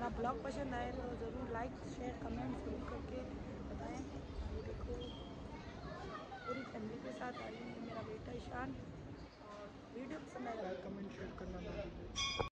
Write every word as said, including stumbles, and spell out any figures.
हमारा ब्लॉग पसंद आए तो ज़रूर लाइक शेयर कमेंट ज़रूर करके बताएं। ये देखो पूरी फैमिली के साथ आई है मेरा बेटा ईशान, और वीडियो पसंद आए लाइक कमेंट शेयर करना ना भूलिए।